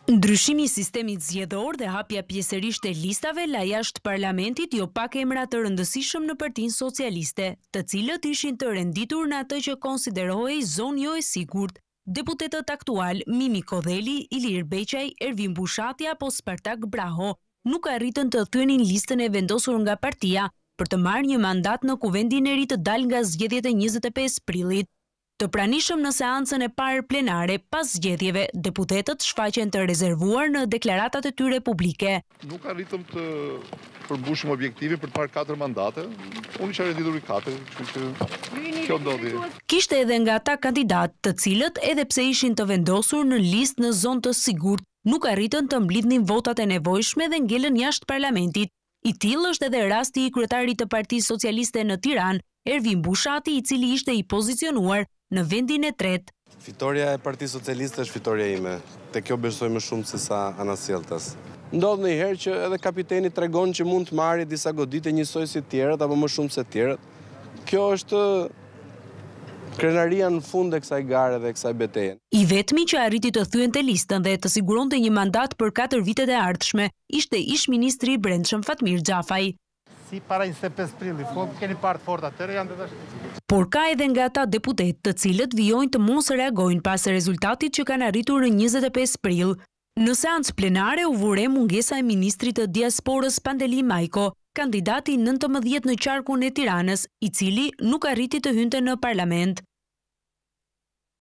Ndryshimi i sistemit zgjedhor dhe hapja pjesërisht e listave la jashtë parlamentit jo pak emra të rëndësishëm në Partinë Socialiste, të cilët ishin të renditur në atë që konsiderohej zonë jo e sigurt. Deputetët aktual Mimi Kodheli, Ilir Beqaj, Ervin Bushati apo Spartak Braho nuk arritën të thyenin listën e vendosur nga partia për të marrë një mandat në kuvendin e ri të dalë nga zgjedhjet e 25 prillit. Të pranishëm në seancën e parë plenare pas zgjedhjeve, deputetët shfaqen të rezervuar në deklaratat e tyre publike. Nuk arritëm të përmbushim objektivin për të parë 4 mandate. Unë isha renditur i 4, kështu që kjo ndodhi. Kishte edhe nga ata kandidat, të cilët edhe pse ishin të vendosur në listë në zonë të sigurt, nuk arritën të mblidhnin votat e nevojshme dhe ngelën jashtë parlamentit. I tillë është edhe rasti i kryetarit të Partisë Socialiste në Tiranë, Ervin Bushati, i cili ishte i pozicionuar në vendin e tretë. Fitoria e Partisë Socialiste është fitoria ime, te kjo besoj më shumë se sa anasjelltas. Ndodh ndonjëherë që edhe kapiteni tregon që mund të marrë disa goditje njësoj si të tjerët apo më shumë se të tjerët. Kjo është krenaria në fund e kësaj gare dhe kësaj betejë. I vetmi që arriti të thyente listën dhe të siguronte një mandat për 4 vitet e ardhshme ishte ish-ministri i Brendshëm Fatmir Xhafaj. Si para 25 prillit, po keni parë fort atëre janë të tash. Por ka edhe nga ata deputet të cilët vijojnë të mos reagojnë pas rezultatit që kanë arritur në 25 prill. Në seancë plenare u vure mungesa e ministrit të diasporës Pandeli Majko, kandidati 19 në qarkun e Tiranës, i cili nuk arriti të hynte në parlament.